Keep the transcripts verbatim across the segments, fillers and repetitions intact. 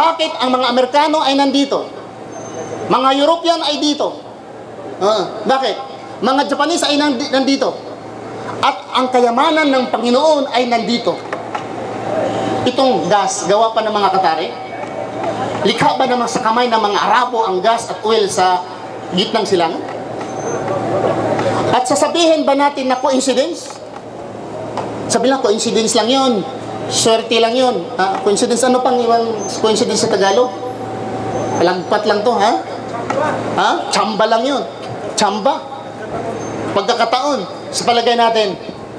Bakit ang mga Amerikano ay nandito? Mga European ay dito. Uh, bakit? Mga Japanese ay nandito. At ang kayamanan ng Panginoon ay nandito. Itong gas, gawa pa ng mga Katari? Likha ba naman sa kamay ng mga Arabo ang gas at oil sa gitnang silangan? At sasabihin ba natin na coincidence? Sabi lang, coincidence lang yun. Swerte lang yun. Ha? Coincidence, ano pang iwan coincidence sa Tagalog? Palagpat lang to, ha? Ha? Tsamba lang yun. Tsamba. Pagkakataon, sa palagay natin,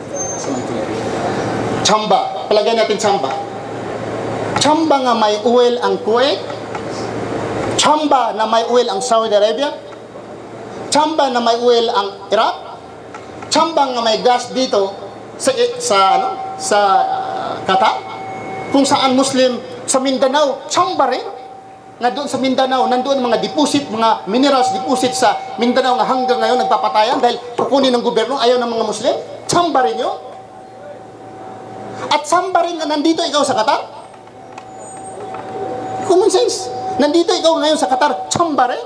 tsamba. Palagay natin tsamba. Tsamba nga may oil ang Kuwait. Tsamba na may oil ang Saudi Arabia. Tsamba na may oil ang Iraq. Tsamba nga may gas dito sa sa ano sa uh, Qatar. Kung saan Muslim sa Mindanao, tsamba rin. Nga doon sa Mindanao, nandoon mga deposit, mga minerals deposit sa Mindanao nga hanggang ngayon nagpapatayan dahil kukunin ng gobyerno, ayaw ng mga Muslim. Tsamba rin yun. At tsamba rin nga nandito ikaw sa Qatar. Common sense. Nandito ikaw ngayon sa Qatar, tsamba rin.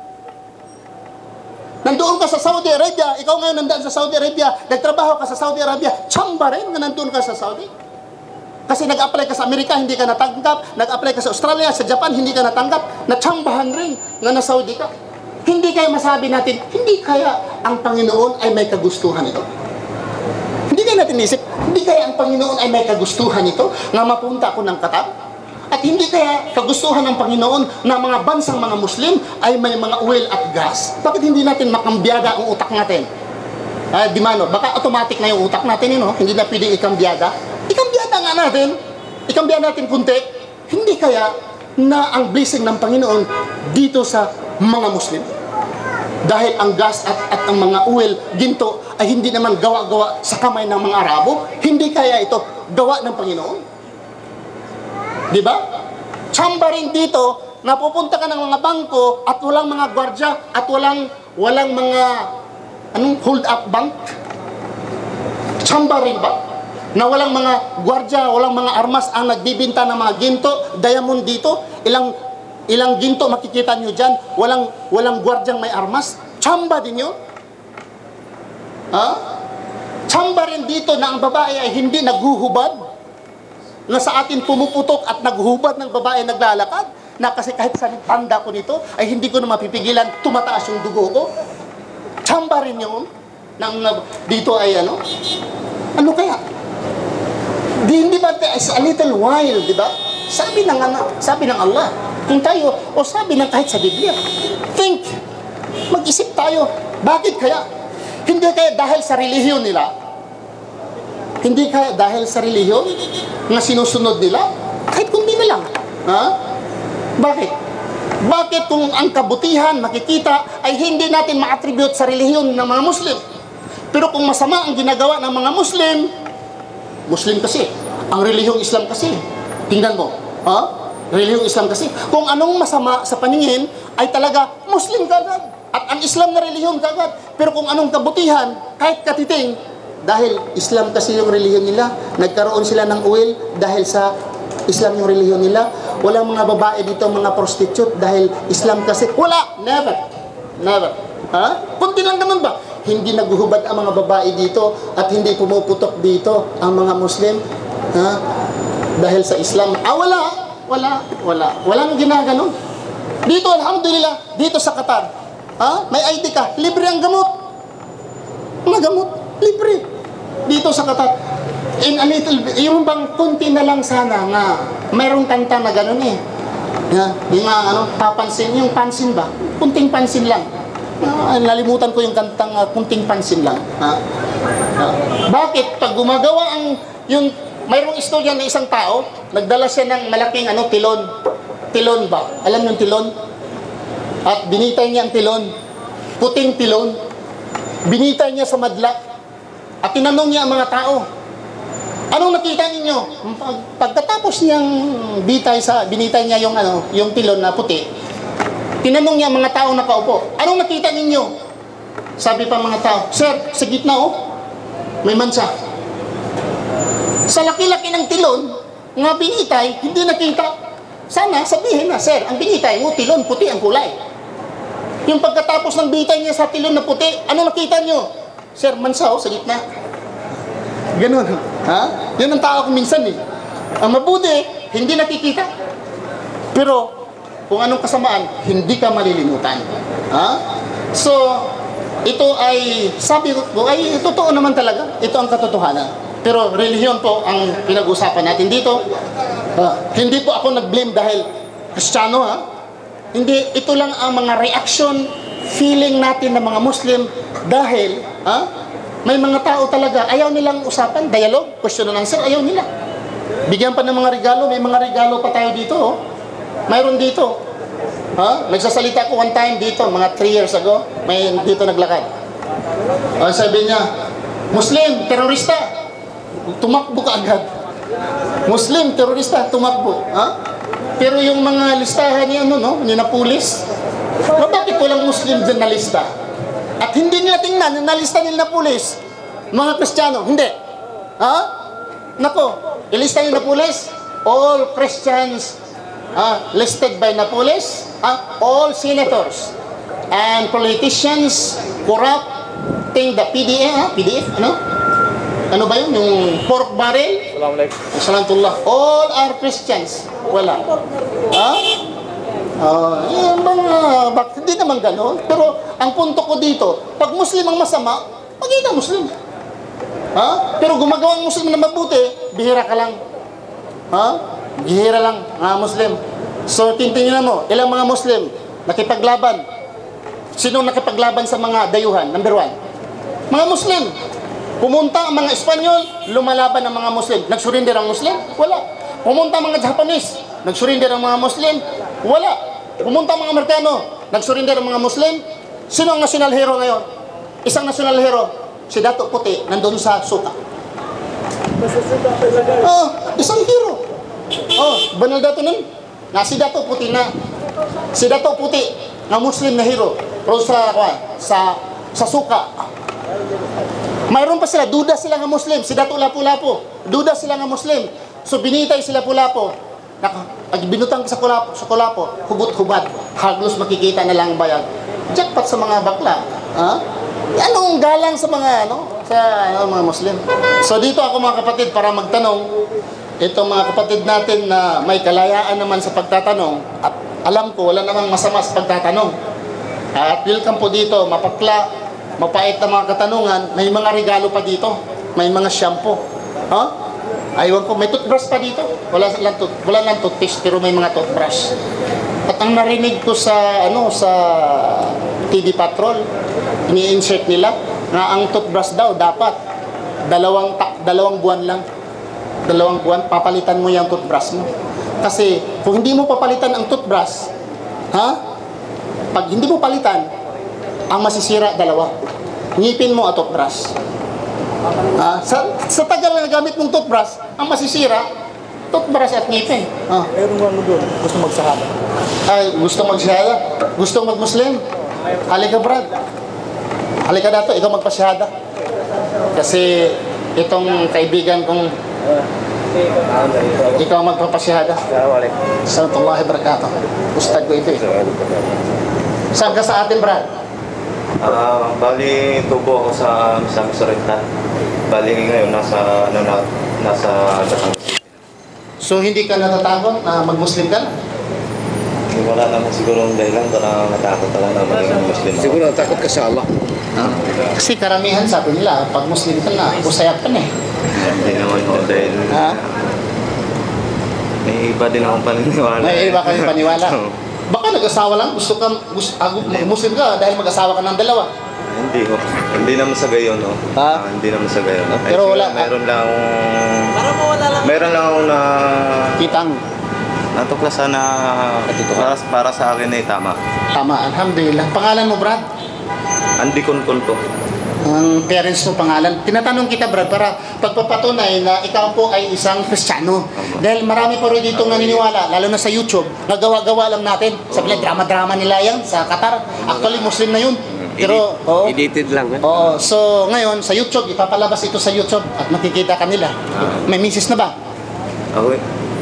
Nandoon ka sa Saudi Arabia, ikaw ngayon nandaan sa Saudi Arabia, nagtrabaho ka sa Saudi Arabia, tsamba rin nga nandoon ka sa Saudi. Kasi nag-apply ka sa Amerika, hindi ka natanggap, nag-apply ka sa Australia, sa Japan, hindi ka natanggap, natsambahan rin nga na Saudi ka. Hindi kaya masabi natin, hindi kaya ang Panginoon ay may kagustuhan ito? Hindi kaya natin isip, hindi kaya ang Panginoon ay may kagustuhan ito nga mapunta ako ng Qatar? At hindi kaya kagustuhan ng Panginoon na mga bansang mga Muslim ay may mga oil at gas? Bakit hindi natin makambiyada ang utak natin? Ah, di mano, baka automatic na yung utak natin, yun, no? Hindi na pwede ikambiyada. Ikambiyada nga natin. Ikambiyada natin kunti. Hindi kaya na ang blessing ng Panginoon dito sa mga Muslim? Dahil ang gas at, at ang mga oil, ginto, ay hindi naman gawa-gawa sa kamay ng mga Arabo. Hindi kaya ito gawa ng Panginoon? Di ba? Tsamba rin dito, napupunta ka ng mga bangko at walang mga gwardya at walang walang mga anong hold up bank. Tsamba rin ba? Na walang mga gwardya, walang mga armas ang nagbibinta ng mga ginto, diamond dito, ilang ilang ginto makikita nyo dyan, walang walang gwardyang may armas. Tsamba din yun. Ha? Tsamba rin dito na ang babae ay hindi naghuhubad, na sa atin pumuputok at naghubad ng babae naglalakad, na kasi kahit sa tanda ko nito, ay hindi ko na mapipigilan, tumataas yung dugo ko. Tsamba rin yun. Nang, dito ay ano? Ano kaya? Di, hindi ba, it's a little while, di ba? Sabi ng, sabi ng Allah, kung tayo, o sabi ng kahit sa Biblia, think, mag-isip tayo, bakit kaya? Hindi kaya dahil sa relihiyon nila? Hindi kaya dahil sa relihiyon na sinusunod nila? Kahit kundi na lang. Ha? Bakit? Bakit kung ang kabutihan makikita ay hindi natin ma-attribute sa relihiyon ng mga Muslim? Pero kung masama ang ginagawa ng mga Muslim, Muslim kasi, ang relihiyong Islam kasi, tingnan mo, ha? Relihiyong Islam kasi, kung anong masama sa paningin ay talaga Muslim kagad. At ang Islam na relihiyon kagad. Pero kung anong kabutihan, kahit katiting, dahil Islam kasi yung relihiyon nila, nagkaroon sila ng oil dahil sa Islam yung relihiyon nila. Walang mga babae dito, mga prostitute, dahil Islam kasi. Wala! Never! Never! Ha? Kunti lang naman ba? Hindi naguhubad ang mga babae dito at hindi pumuputok dito ang mga Muslim. Ha? Dahil sa Islam. Ah, wala! Wala! Wala! Walang ginaganon. Dito, alhamdulillah, dito sa Qatar. Ha? May I D ka. Libre ang gamot. Mga gamot. Libre. Dito sa Qatar. In a little bit, yung bang kunti na lang sana nga, mayroong kanta na gano'n eh. Yeah, yung nga, ano, papansin, yung pansin ba? Kunting pansin lang. Uh, nalimutan ko yung kantang uh, kunting pansin lang. Ha? Uh, bakit? Pag gumagawa ang, yung, mayroong istorya na isang tao, nagdala siya ng malaking ano, tilon. Tilon ba? Alam yung tilon? At binitay niya ang tilon. Puting tilon. Binitay niya sa madla. At tinanong niya ang mga tao, anong nakita ninyo? Pag, pagkatapos niyang bitay sa, binitay niya yung, ano, yung tilon na puti, tinanong niya ang mga tao nakaupo, anong nakita ninyo? Sabi pa mga tao, sir, sa gitna oh, may mansa. Sa laki-laki ng tilon, nga binitay, hindi nakita. sana sabihin na, sir, ang binitay mo, tilon, puti ang kulay. Yung pagkatapos ng bitay niya sa tilon na puti, ano nakita nyo? Sir, mansaw sa gitna. Ganun. Ha? Yan ang tao ko minsan eh. Ang mabuti, hindi nakikita. Pero, kung anong kasamaan, hindi ka malilimutan. Ha? So, ito ay, sabi ko, ay totoo naman talaga. Ito ang katotohanan. Pero relihiyon po ang pinag-usapan natin dito. Ha? Hindi po ako nag-blame dahil Kristiyano, ha? Hindi, ito lang ang mga reaction, feeling natin ng mga Muslim dahil, ha? May mga tao talaga, ayaw nilang usapan, dialogue, question and answer, ayaw nila. Bigyan pa ng mga regalo, may mga regalo pa tayo dito, oh. Mayroon dito. Ha? Nagsasalita ko one time dito, mga three years ago, may dito naglakad. Uh, sabi niya, Muslim, terorista, tumakbo ka agad. Muslim, terorista, tumakbo. Ha? Pero yung mga listahan niya, ano, no, yung na pulis, bakit walang Muslim dyan na lista? At hindi nila tingnan, yung nalista nila na pulis, mga Kristiyano, hindi. Ha? Nako, ilista nila na pulis, all Christians uh, listed by Napoles, uh, all senators and politicians corrupting the P D A, uh, P D F, ano? Ano ba yun? Yung pork barrel? Assalamualaikum. All are Christians. Wala. Ha? Uh, yung mga, bak, hindi naman gano'n. Pero ang punto ko dito, pag Muslim ang masama, maging Muslim. Ha? Pero gumagawa ang Muslim na mabuti, bihira ka lang. Ha? Bihira lang, mga Muslim. So, tintingnan mo, ilang mga Muslim nakipaglaban. Sino nakipaglaban sa mga dayuhan? Number one. Mga Muslim. Pumunta ang mga Espanyol, lumalaban ang mga Muslim. Nagsurrender ang Muslim? Wala. Pumunta ang mga Japanese, nagsurrender ang mga Muslim? Wala. Pumunta ang mga Amerikano, nagsurrender ang mga Muslim? Sino ang national hero ngayon? Isang national hero, si Dato Puti, nandun sa Suka. Oh, isang hero. Oh, banal dato nun? Na si Dato Puti na. Si Dato Puti, na Muslim na hero. Pero sa, sa, sa Suka. Mayroon pa sila, duda sila nga Muslim. Si Dato Lapu-Lapu, duda sila nga Muslim. So binitay sila Lapu-Lapu. Pag binutang sa Lapu, sa Lapu, hubot-hubad. Haglos makikita na lang bayag. Jackpot sa mga bakla. Ha? Anong galang sa mga, ano, sa ano, mga Muslim. So dito ako mga kapatid para magtanong. Itong mga kapatid natin na may kalayaan naman sa pagtatanong. At alam ko, wala namang masama sa pagtatanong. At welcome po dito, mapakla. Mapait na mga katanungan, may mga regalo pa dito. May mga shampoo. Ha? Aywan ko, may toothbrush pa dito. Wala lang, tooth, wala lang toothpaste, pero may mga toothbrush. At ang narinig ko sa, ano, sa T V Patrol, ini-insert nila, na ang toothbrush daw dapat dalawang, ta, dalawang buwan lang. Dalawang buwan, papalitan mo yung toothbrush mo. Kasi, kung hindi mo papalitan ang toothbrush, ha? Pag hindi mo palitan, ang masisira, dalawa. Ngipin mo at toothbrush. Ah, sa, sa tagal na gamit mong toothbrush, ang masisira, toothbrush at ngipin. Ah. Meron nga mo doon, gusto magsahada. Ay, gusto magsahada? Gusto mag-Muslim? Halika, Brad. Halika dato, ikaw magpasyahada. Kasi itong kaibigan kong ikaw magpapasyahada. Assalamualaikum wabarakatuh. Ustad ko ito eh. Saan ka sa atin, Brad? Uh, bali, tubo ako sa Misamis Oriental. Bali ngayon, nasa, ano, na, nasa Batangas. So, hindi ka natatakot na mag-Muslim ka? Wala naman siguro ang dahilan para matakot ka lang na maging Muslim ako. Siguro takot ka sa Allah. Ah. Kasi karamihan sabi nila, pag Muslim ka na, usayap ka na eh. Hindi naman ako dahil Ha? may iba din akong paniniwala. May iba kami paniwala. Baka nag-asawa lang, gusto ka, gusto, ah, Muslim ka dahil mag-asawa ka ng dalawa. Hindi ho. Hindi naman sa gayon, no? Ha? Ah, hindi naman sa gayon. Pero Ay, wala- Meron lang akong... Meron lang akong na... Kitang, Natuklasan na para, para sa akin ay tama. tama, alhamdulillah. Pangalan mo, Brad? Andi Konkon po. Ang parents mo pangalan. Tinatanong kita, Brad, para pagpapatunay na ikaw po ay isang Kristiyano. Dahil marami po rin dito naniniwala, lalo na sa YouTube, nagawa-gawa lang natin. Sabi nila, drama-drama nila yan sa Qatar. Actually, Muslim na yun. Pero, oo. Edited lang. Eh? Oo. So, ngayon, sa YouTube, ipapalabas ito sa YouTube at makikita kanila. May misis na ba? Ako,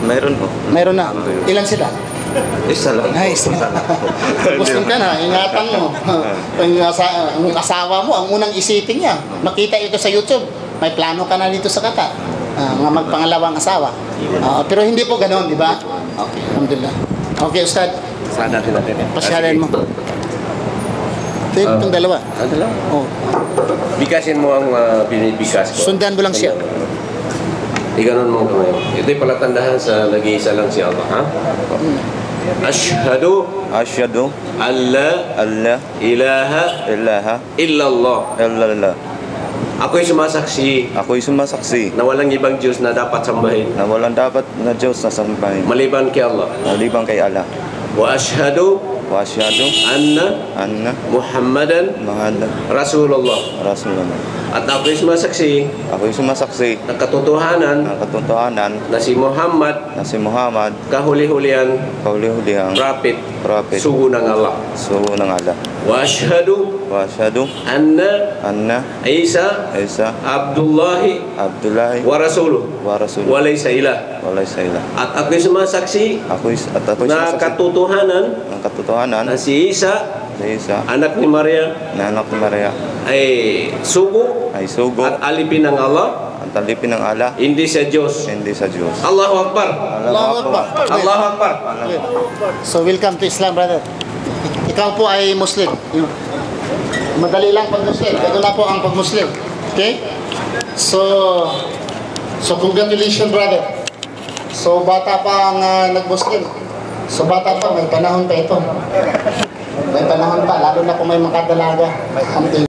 Mayroon po. Mayroon na. Ilan sila? Isa lang. Nice. Muslim ka na, ingatan mo. ang, asa, ang asawa mo, ang unang isipin niya, makita ito sa YouTube, may plano ka na dito sa kata. Uh, nga magpangalawang asawa. Uh, pero hindi po ganoon, di ba? Okay, alhamdulillah. Okay, Ustad. Sana natin natin. Pasyalan mo. Ito yung itong dalawa. Ano lang? Oh. Bikasin mo ang uh, binibigas ko. Sundan mo lang siya. Iganon mo kamay. Ito'y palatandahan sa nag-iisa lang si Allah, ha? Ashhadu Asyhadu an la alla ilaha ilaha illallah. illallah. Ako'y sumasaksi Ako'y sumasaksi na walang ibang Diyos na dapat sambahin na walang dapat na Diyos na sambahin maliban kay Allah. maliban kay Allah. Wa ashhadu Wa asyhadu anna anna Muhammadan Muhammadan Rasulullah. Rasulullah. At ako'y sumasaksi Ako'y sumasaksi na katotohanan ng katotohanan na si Muhammad na si Muhammad kahuli-hulihan kauli-hulihang prophet prophet sugo ng Allah. sugo ng Allah. Wa ashhadu Wa asyhadu anna anna Isa Isa Abdullahi Abdullah wa rasuluh wa Rasulullah. wa laysa ilah. Walay sa ila. At ako'y sumasaksi Ako'y at ako'y na sumasaksi katotohanan ng katotohanan na si Isa sa isa anak ni Maria na anak ni Maria ay sugo ay sugo at alipin ng Allah, ang talipin ng Allah, hindi sa Diyos. hindi sa Diyos. Allahu Akbar. Allahu Akbar. Allahu Akbar. So welcome to Islam, brother. Ikaw po ay Muslim. Yun. Madali lang pag Muslim. Ito na po ang pag Muslim. Okay? So, so congratulations, brother. So bata pa ang uh, nag-Muslim. So bata pa, may panahon pa ito. May panahon pa, lalo na kung may makadalaga. Alhamdulillah.